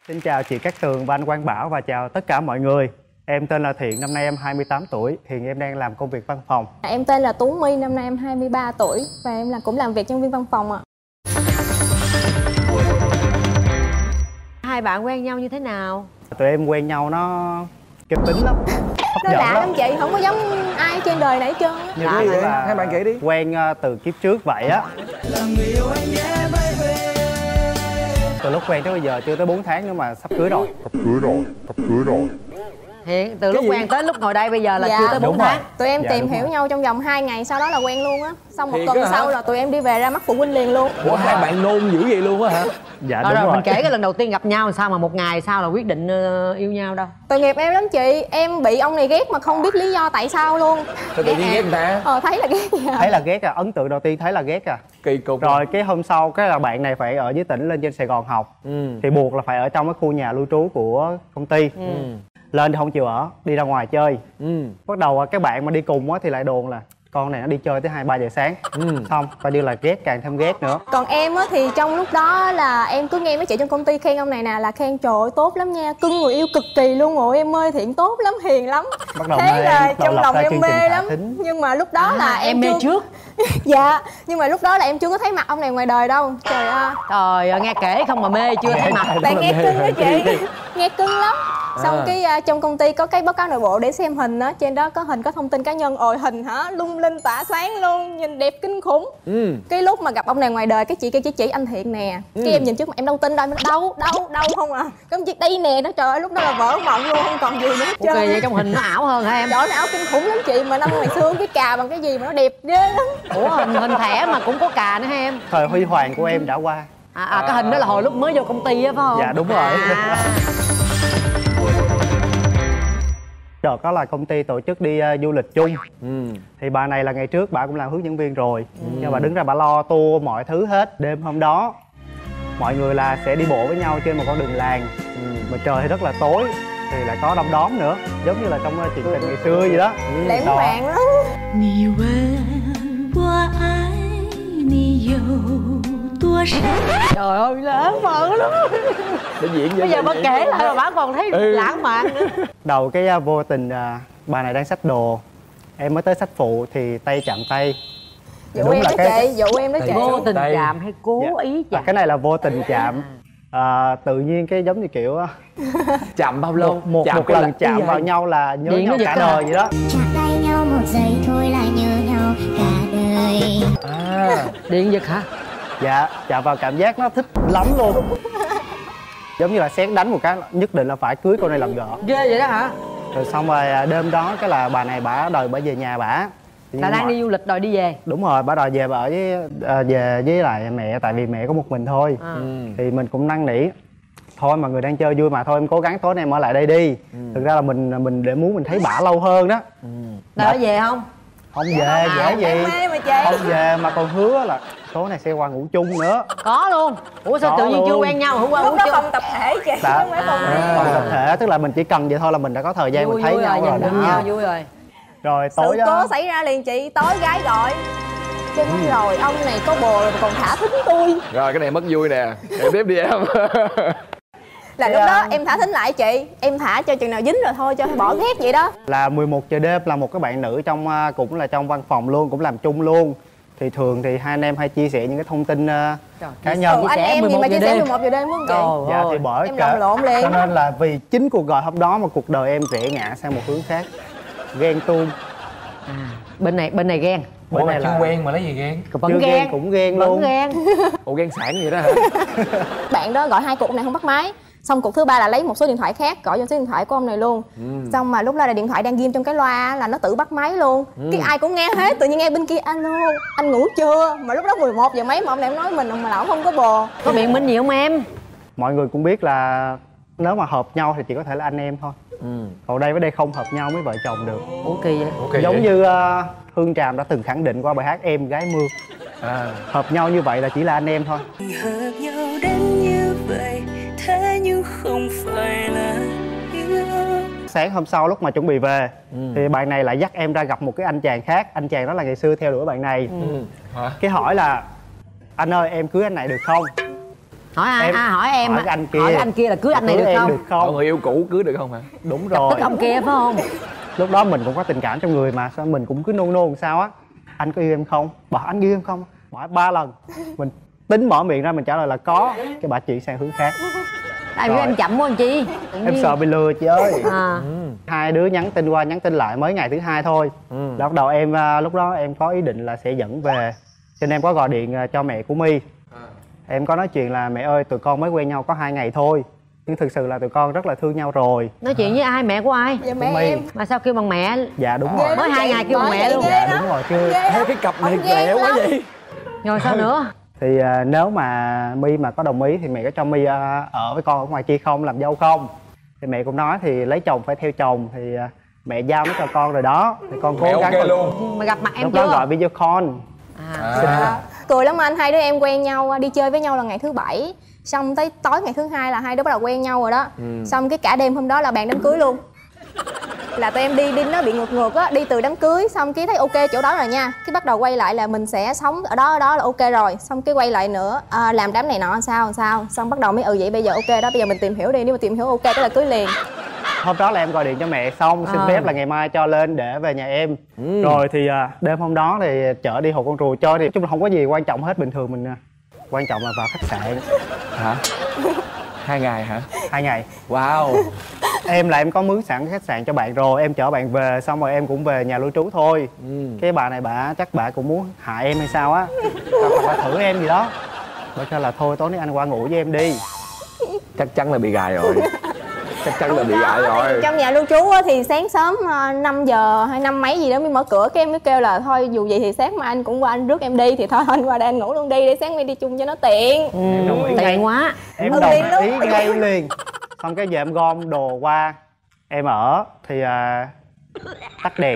Xin chào chị Cát Tường và anh Quang Bảo và chào tất cả mọi người. Em tên là Thiện, năm nay em 28 tuổi. Hiện em đang làm công việc văn phòng. Em tên là Tú My, năm nay em 23 tuổi và em cũng làm việc nhân viên văn phòng ạ. Hai bạn quen nhau như thế nào? Tụi em quen nhau nó kém tính lắm. Nó lạ lắm chị, không có giống ai trên đời này hết trơn á. Như vậy là hai bạn kể đi. Quen từ kiếp trước vậy á. Từ lúc quen tới bây giờ chưa tới 4 tháng nữa mà sắp cưới rồi. Sắp cưới rồi. Hiện từ lúc quen tới lúc ngồi đây bây giờ là chưa tới 4 tháng. Tụi em tìm hiểu nhau trong vòng 2 ngày, sau đó là quen luôn á. Xong một tuần sau là tụi em đi về ra mắt phụ huynh liền luôn. Ủa hai bạn nôn dữ vậy luôn á hả? Dạ đúng rồi. Mình kể cái lần đầu tiên gặp nhau sao mà một ngày sau là quyết định yêu nhau đâu? Tội nghiệp em lắm chị, em bị ông này ghét mà không biết lý do tại sao luôn. Sao tự nhiên ghét người ta? Thấy là ghét vậy. Thấy là ghét à, ấn tượng đầu tiên thấy là ghét à. Kỳ cục. Rồi cái hôm sau cái là bạn này phải ở dưới tỉnh lên trên Sài Gòn học. Thì buộc là phải ở trong cái khu nhà lưu trú của công ty. Lên thì không chịu ở, đi ra ngoài chơi. Bắt đầu cái bạn mà đi cùng á thì lại đồn là con này nó đi chơi tới 2-3 giờ sáng. Xong coi như là ghét, càng thêm ghét nữa. Còn em á thì trong lúc đó là em cứ nghe mấy chị trong công ty khen ông này nè, là khen trời ơi tốt lắm nha, cưng người yêu cực kỳ luôn. Ôi em ơi Thiện tốt lắm, hiền lắm. Bắt đầu thế mê, là trong lòng em mê lắm. Thính. Nhưng mà lúc đó là em mê trước. Dạ, nhưng mà lúc đó là em chưa có thấy mặt ông này ngoài đời đâu. Trời ơi. Trời ơi, nghe kể không mà mê, chưa thấy mặt. Tại nghe cưng đó chị. Nghe cưng lắm. Xong cái trong công ty có cái báo cáo nội bộ để xem hình á, trên đó có hình có thông tin cá nhân. Ôi hình hả, lung linh tỏa sáng luôn, nhìn đẹp kinh khủng. Cái lúc mà gặp ông này ngoài đời, cái chị kia chỉ anh Thiện nè. Cái em nhìn trước mặt em đâu tin đâu, đâu không à. Cái chị đây nè, nó trời ơi lúc đó là vỡ mộng luôn, không còn gì nữa hết trơn. Ok vậy trong hình nó ảo hơn hả em? Trời ơi, ảo kinh khủng lắm chị, mà năm ngày xưa cái cà bằng cái gì mà nó đẹp ghê lắm. Ủa hình thẻ mà cũng có cà nữa hả em? Thời huy hoàng của em đã qua. Cái hình đó là hồi lúc mới vô công ty á phải không? Dạ đúng rồi. Đợt đó là công ty tổ chức đi du lịch chung. Thì bà này là ngày trước bà cũng làm hướng dẫn viên rồi. Nhưng bà đứng ra bà lo tour mọi thứ hết. Đêm hôm đó mọi người là sẽ đi bộ với nhau trên một con đường làng. Mà trời thì rất là tối, thì lại có đom đóm nữa, giống như là trong chuyện tình ngày xưa vậy đó. Lãng mạn lắm. Trời ơi lãng mạn lắm. Bây giờ bà kể lại mà bà còn thấy lãng mạn nữa. Đầu cái vô tình bà này đang xách đồ, em mới tới xách phụ thì tay chạm tay. Dụ em đó chị, dụ em đó chị. Vô tình chạm hay cố ý chạm? Cái này là vô tình chạm. Tự nhiên cái giống như kiểu chạm bao lâu? Một lần chạm vào nhau là nhớ nhau cả đời vậy đó. Chạm tay nhau một giây thôi là nhớ nhau cả đời. Điện giật hả? Dạ, chạm vào cảm giác nó thích lắm luôn. Giống như là sét đánh một cái, nhất định là phải cưới cô này làm vợ. Ghê vậy đó hả? Rồi xong rồi đêm đó cái là bà này bả đòi bả về nhà bả. Là đang đi du lịch đòi đi về. Đúng rồi, bả đòi về bả về với lại mẹ, tại vì mẹ có một mình thôi. Thì mình cũng năn nỉ. Thôi mà người đang chơi vui mà, thôi em cố gắng tối nay em ở lại đây đi. Thực ra là mình để muốn mình thấy bả lâu hơn đó. Đòi về không? Không về, dễ gì. Không về mà còn hứa là tối này sẽ qua ngủ chung nữa. Có luôn. Ủa sao tự nhiên chưa quen nhau hả? Qua ngủ chung? Phòng tập thể chị, không phải phòng tập thể, tức là mình chỉ cần vậy thôi là mình đã có thời gian mình thấy nhau rồi đó. Vui rồi. Rồi tối sự cố xảy ra liền chị, tối gái gọi chứ nói rồi ông này có bồ rồi mà còn thả thính tôi. Rồi cái này mất vui nè, kể tiếp đi em. Là lúc đó em thả thính lại chị, em thả cho chừng nào dính rồi thôi, cho bỏ ghét vậy đó. Là 11 giờ đêm là một cái bạn nữ trong cũng là trong văn phòng luôn, cũng làm chung luôn. Thì thường thì hai anh em hay chia sẻ những cái thông tin cá nhân. Anh em gì mà chia sẻ 11 giờ đêm phải không chị? Dạ thì bởi em lộn lộn liền. Cho nên là vì chính cuộc gọi hôm đó mà cuộc đời em rẽ ngã sang một hướng khác. Ghen tuông. Bên này ghen. Bên này là chưa quen mà lấy gì ghen? Vẫn ghen. Cũng ghen luôn. Vẫn ghen. Ủa ghen sản vậy đó hả? Bạn đó gọi 2 cuộc này không bắt máy. Xong cuộc thứ 3 là lấy một số điện thoại khác gọi cho số điện thoại của ông này luôn. Xong mà lúc đó là điện thoại đang ghim trong cái loa là nó tự bắt máy luôn. Cái ai cũng nghe hết, tự nhiên nghe bên kia alo anh ngủ chưa, mà lúc đó 11 giờ mấy mà ông này nói mình mà lão không có bồ. Có biện minh gì không em? Mọi người cũng biết là nếu mà hợp nhau thì chỉ có thể là anh em thôi. Còn đây với đây không hợp nhau mới vợ chồng được. Ok vậy. Giống như Hương Tràm đã từng khẳng định qua bài hát Em Gái Mưa. Hợp nhau như vậy là chỉ là anh em thôi. Hợp nhau đến như vậy thế nhưng không phải là yêu. Sáng hôm sau lúc mà chuẩn bị về thì bạn này lại dắt em ra gặp một cái anh chàng khác. Anh chàng đó là ngày xưa theo đuổi bạn này. Cái hỏi là anh ơi em cưới anh này được không? Hỏi ai? Hỏi em. Hỏi anh kia. Hỏi anh kia là cưới anh này được em không? được không? Người yêu cũ cưới được không hả? Đúng rồi. Tức ông kia phải không? Lúc đó mình cũng có tình cảm trong người mà, sao mình cũng cứ nôn nôn sao á. Anh có yêu em không? Bảo anh yêu em không? Hỏi 3 lần. Mình tính mở miệng ra mình trả lời là có, cái bà chị sang hướng khác. Tại vì em chậm quá anh Chi. Em sợ bị lừa chị ơi. À. Hai đứa nhắn tin qua nhắn tin lại mới ngày thứ 2 thôi. Lúc đầu em lúc đó em có ý định là sẽ dẫn về, cho nên em có gọi điện cho mẹ của My. Em có nói chuyện là mẹ ơi tụi con mới quen nhau có 2 ngày thôi, nhưng thực sự là tụi con rất là thương nhau rồi. Nói chuyện với ai? Mẹ của ai? Dạ mẹ My. em. Mà sao kêu bằng mẹ? Dạ đúng rồi. Mới 2 ngày kêu bằng mẹ luôn. Dạ đúng rồi chứ. Thế cái cặp này lẹ quá vậy. Rồi sao nữa? Thì nếu mà My mà có đồng ý thì mẹ có cho My ở với con ở ngoài kia không, làm dâu không? Thì mẹ cũng nói thì lấy chồng phải theo chồng, thì mẹ giao nó cho con rồi đó, thì con cố gắng. Ok luôn. Mà gặp mặt em lúc chưa? đó gọi video call. Cười lắm anh, hai đứa em quen nhau đi chơi với nhau là ngày thứ 7, xong tới tối ngày thứ 2 là hai đứa bắt đầu quen nhau rồi đó. Xong cái cả đêm hôm đó là bàn đám cưới luôn. Là tụi em đi nó bị ngược á, đi từ đám cưới xong cái thấy ok chỗ đó rồi nha, cái bắt đầu quay lại là mình sẽ sống ở đó là ok rồi, xong cái quay lại nữa làm đám này nọ sao xong bắt đầu mới vậy bây giờ ok đó, bây giờ mình tìm hiểu đi, nếu mà tìm hiểu ok cái là cưới liền. Hôm đó là em gọi điện cho mẹ xong xin phép là ngày mai cho lên để về nhà em. Rồi thì đêm hôm đó thì chở đi Hồ Con Rùa chơi, thì chung là không có gì quan trọng hết, bình thường mình quan trọng là vào khách sạn. Hả? 2 ngày hả? 2 ngày. Wow. Em là em có mướn sẵn khách sạn cho bạn rồi, em chở bạn về xong rồi em cũng về nhà lưu trú thôi. Cái bà này chắc bà cũng muốn hại em hay sao á, hoặc là thử em gì đó. Bà kêu là thôi tối nay anh qua ngủ với em đi. Chắc chắn là bị gài rồi. Chắc chắn là bị gài rồi. Trong nhà lưu trú thì sáng sớm 5 giờ hay 5 mấy gì đó mới mở cửa, cái em mới kêu là thôi dù gì thì sáng mai anh cũng qua anh rước em đi, thì thôi anh qua đây anh ngủ luôn đi để sáng mai đi chung cho nó tiện. Em đồng ý ngay. Tiện quá. Em đồng ý ngay liền. Xong cái giờ em gom đồ qua em ở thì tắt đèn.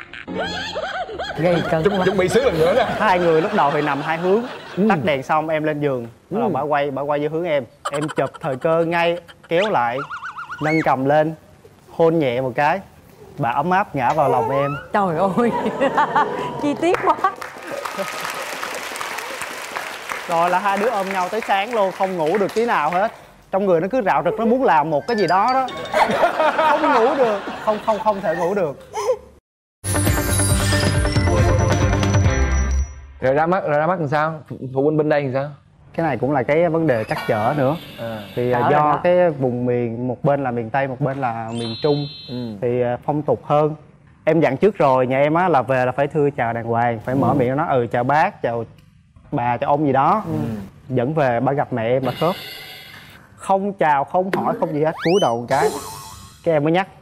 Gây cân. Chuẩn bị xíu lần nữa nè. Hai người lúc đầu thì nằm hai hướng. Tắt đèn xong em lên giường, bắt đầu bà quay về hướng em chụp thời cơ ngay, kéo lại, nâng cầm lên, hôn nhẹ một cái, bà ấm áp ngã vào lòng em. Trời ơi. Chi tiết quá. Rồi là hai đứa ôm nhau tới sáng luôn, không ngủ được tí nào hết. Trong người nó cứ rạo rực, nó muốn làm một cái gì đó đó. Không ngủ được, không thể ngủ được. Rồi ra mắt làm sao? Phụ huynh bên đây làm sao? Cái này cũng là cái vấn đề trắc trở nữa. Thì do cái vùng miền, một bên là miền Tây, một bên là miền Trung, thì phong tục hơn. Em dặn trước rồi, nhà em á là về là phải thưa chào đàng hoàng, phải mở miệng nói chào bác, chào bà, chào ông gì đó. Dẫn về bà gặp mẹ em bà khớp, không chào, không hỏi, không gì hết, cúi đầu một cái em mới nhắc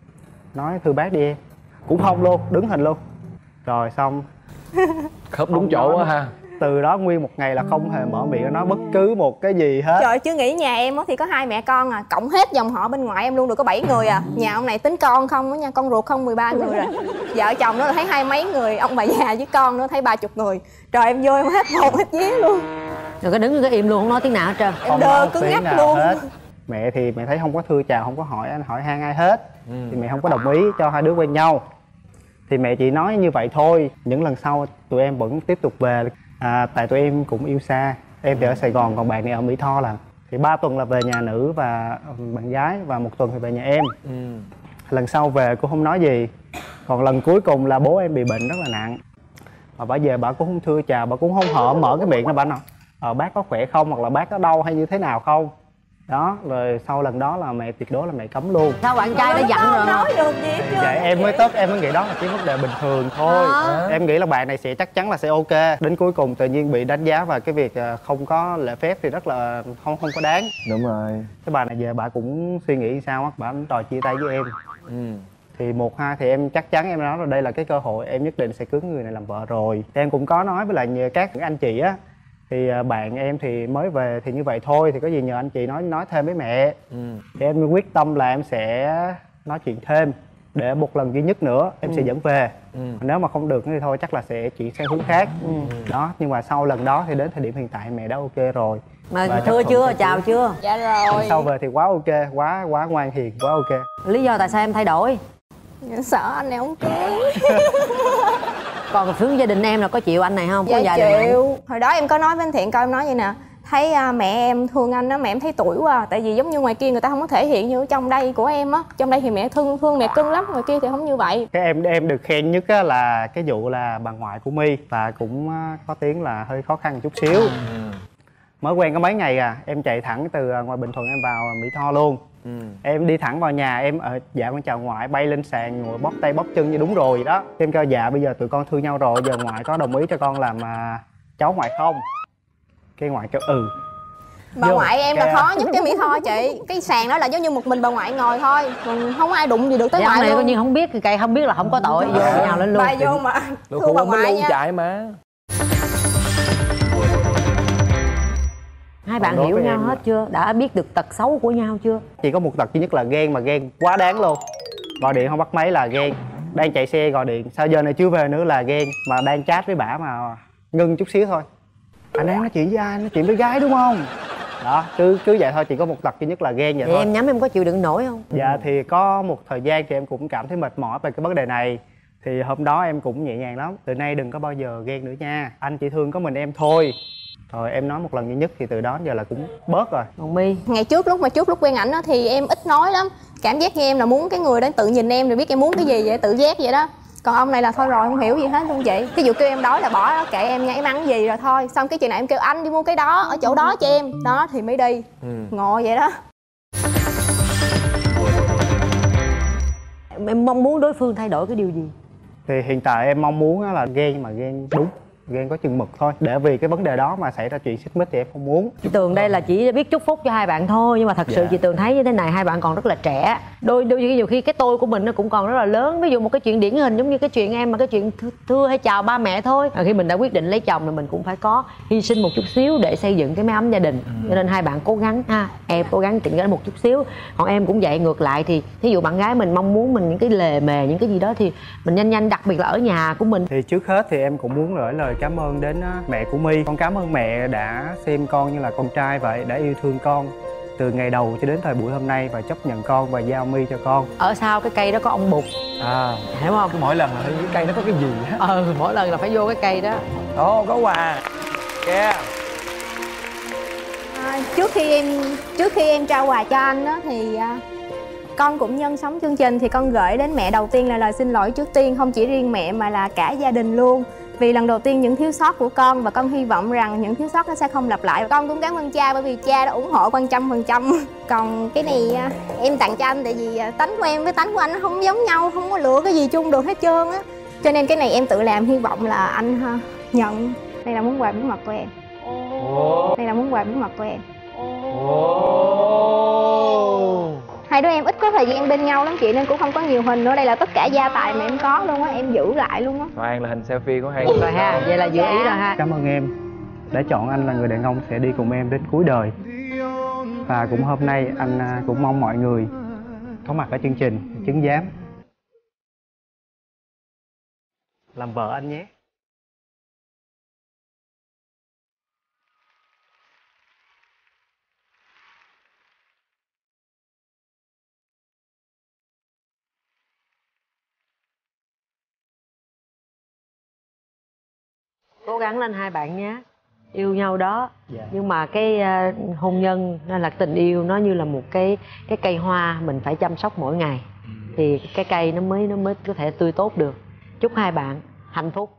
nói thưa bác đi em, cũng không luôn, đứng hình luôn. Rồi xong Khớp đúng chỗ quá ha. Từ đó nguyên một ngày là không hề mở miệng nói bất cứ một cái gì hết. Trời, chứ nghĩ nhà em thì có 2 mẹ con cộng hết dòng họ bên ngoại em luôn được có 7 người à. Nhà ông này tính con không đó nha, con ruột không 13 người rồi. Vợ chồng nó là thấy 20 mấy người, ông bà già với con nữa thấy 30 người. Trời, em vô em hết hồn hết vía luôn. Rồi cái đứng cái im luôn, không nói tiếng nào hết trơn. Em đơ cứng ngắc luôn hết. Mẹ thì mẹ thấy không có thưa chào, không có hỏi han ai hết, thì mẹ không có đồng ý cho hai đứa quen nhau. Thì mẹ chỉ nói như vậy thôi. Những lần sau tụi em vẫn tiếp tục về, tại tụi em cũng yêu xa. Em thì ở Sài Gòn, còn bạn này ở Mỹ Tho làm. Thì 3 tuần là về nhà nữ và bạn gái, và 1 tuần thì về nhà em. Lần sau về cô không nói gì. Còn lần cuối cùng là bố em bị bệnh rất là nặng, mà bà về bà cũng không thưa chào, bà cũng không mở cái miệng ra bà nói bác có khỏe không, hoặc là bác có đau hay như thế nào không. Đó, rồi sau lần đó là mẹ tuyệt đối là mẹ cấm luôn. Sao bạn trai đã giận rồi? Nói được gì hết trơn. Vậy em mới nghĩ đó là cái vấn đề bình thường thôi. Em nghĩ là bạn này sẽ chắc chắn là sẽ ok. Đến cuối cùng tự nhiên bị đánh giá và cái việc không có lễ phép thì rất là không có đáng. Đúng rồi. Cái bà này về bà cũng suy nghĩ sao á, bà đòi chia tay với em. Thì 1-2 thì em chắc chắn em nói là đây là cái cơ hội em nhất định sẽ cưới người này làm vợ rồi. Em cũng có nói với lại các anh chị á, thì bạn em thì mới về thì như vậy thôi, thì có gì nhờ anh chị nói thêm với mẹ. Thì em quyết tâm là em sẽ nói chuyện thêm, để một lần duy nhất nữa em sẽ dẫn về. Nếu mà không được thì thôi chắc là sẽ chuyển sang hướng khác. Đó, nhưng mà sau lần đó thì đến thời điểm hiện tại mẹ đã ok rồi. Mà thưa chưa, chào chưa? Dạ rồi. Sau về thì quá ok, quá ngoan hiền, quá ok. Lý do tại sao em thay đổi? Sợ anh này không cưới. Còn hướng gia đình em là có chịu anh này không? Dạ có gia đình chịu. Hồi đó em có nói với anh Thiện coi, em nói vậy nè, thấy mẹ em thương anh á, mẹ em thấy tuổi quá. Tại vì giống như ngoài kia người ta không có thể hiện như ở trong đây của em á. Trong đây thì mẹ thương mẹ cưng lắm, ngoài kia thì không như vậy. Cái em được khen nhất á là cái vụ là bà ngoại của My, và cũng có tiếng là hơi khó khăn một chút xíu. Mới quen có mấy ngày à, em chạy thẳng từ ngoài Bình Thuận em vào Mỹ Tho luôn. Em đi thẳng vào nhà em dạ con chào ngoại, bay lên sàn ngồi bóp tay bóp chân như đúng rồi đó. Em kêu dạ bây giờ tụi con thương nhau rồi, giờ ngoại có đồng ý cho con làm cháu ngoại không? Cái ngoại kêu ừ. Bà ngoại em là khó nhất cái Mỹ Tho chị. Cái sàn đó là giống như một mình bà ngoại ngồi thôi, còn không ai đụng gì được tới ngoại này luôn. coi như không biết thì cây không biết là không có tội, vô nhào lên luôn. Bà vô mà thương bà ngoại nha. Chạy mà. Hai bạn hiểu nhau hết chưa? Đã biết được tật xấu của nhau chưa? Chỉ có một tật duy nhất là ghen, mà ghen quá đáng luôn. Gọi điện không bắt máy là ghen, đang chạy xe gọi điện sao giờ này chưa về nữa là ghen, mà đang chat với bả mà ngưng chút xíu thôi. Anh đang nói chuyện với ai? Nói chuyện với gái đúng không? Đó, cứ vậy thôi. Chỉ có một tật duy nhất là ghen vậy thì thôi. Em nhắm em có chịu đựng nổi không? Dạ thì có một thời gian thì em cũng cảm thấy mệt mỏi về cái vấn đề này. Thì hôm đó em cũng nhẹ nhàng lắm. Từ nay đừng có bao giờ ghen nữa nha. Anh chỉ thương có mình em thôi. Rồi em nói một lần duy nhất thì từ đó đến giờ là cũng bớt rồi. Còn My? Ngày trước lúc quen ảnh á thì em ít nói lắm. Cảm giác như em là muốn cái người đó tự nhìn em rồi biết em muốn cái gì vậy, tự giác vậy đó. Còn ông này là thôi rồi, không hiểu gì hết luôn chị. Ví dụ kêu em đói là bỏ đó, kệ em nha, em ăn cái gì rồi thôi. Xong cái chuyện này em kêu anh đi mua cái đó ở chỗ đó cho em. Đó thì mới đi. Ngộ vậy đó. Em mong muốn đối phương thay đổi cái điều gì? Thì hiện tại em mong muốn là ghen, mà ghen đúng, ghen có chừng mực thôi. Để vì cái vấn đề đó mà xảy ra chuyện xích mích thì em không muốn. Chị Tường đây là chỉ biết chúc phúc cho hai bạn thôi, nhưng mà thật sự chị Tường thấy như thế này, hai bạn còn rất là trẻ. Đôi nhiều khi cái tôi của mình nó cũng còn rất là lớn. Ví dụ một cái chuyện điển hình giống như cái chuyện em, mà cái chuyện thưa hay chào ba mẹ thôi. Khi mình đã quyết định lấy chồng thì mình cũng phải có hy sinh một chút xíu để xây dựng cái mái ấm gia đình. Cho nên hai bạn cố gắng ha, em cố gắng chỉnh cái một chút xíu, còn em cũng vậy. Ngược lại thì ví dụ bạn gái mình mong muốn mình những cái lề mề, những cái gì đó thì mình nhanh, đặc biệt là ở nhà của mình. Thì trước hết thì em cũng muốn gửi lời cảm ơn đến mẹ của My. Con cảm ơn mẹ đã xem con như là con trai vậy, đã yêu thương con từ ngày đầu cho đến thời buổi hôm nay và chấp nhận con và giao My cho con. Ở sau cái cây đó có ông Bụt, hiểu không? Cứ mỗi lần là cái cây nó có cái gì á. Mỗi lần là phải vô cái cây đó. Ồ, có quà kìa. Trước khi em trao quà cho anh á thì con cũng nhân sống chương trình thì con gửi đến mẹ đầu tiên là lời xin lỗi trước tiên, không chỉ riêng mẹ mà là cả gia đình luôn. Vì lần đầu tiên những thiếu sót của con, và con hy vọng rằng những thiếu sót nó sẽ không lặp lại. Con cũng cảm ơn cha bởi vì cha đã ủng hộ con 100%. Còn cái này em tặng cho anh tại vì tánh của em với tánh của anh nó không giống nhau, không có lựa cái gì chung được hết trơn á. Cho nên cái này em tự làm, hy vọng là anh nhận. Đây là món quà bí mật của em. Đây là món quà bí mật của em. Hai đứa em ít có thời gian bên nhau lắm chị, nên cũng không có nhiều hình nữa. Đây là tất cả gia tài mà em có luôn á, em giữ lại luôn á. Toàn là hình selfie của hai rồi ha, vậy là giữ ý rồi ha. Cảm ơn em đã chọn anh là người đàn ông sẽ đi cùng em đến cuối đời. Và cũng hôm nay anh cũng mong mọi người có mặt ở chương trình chứng giám làm vợ anh nhé. Cố gắng lên hai bạn nhé, yêu nhau đó. Nhưng mà cái hôn nhân nên là tình yêu nó như là một cái cây hoa mình phải chăm sóc mỗi ngày thì cái cây nó mới có thể tươi tốt được. Chúc hai bạn hạnh phúc.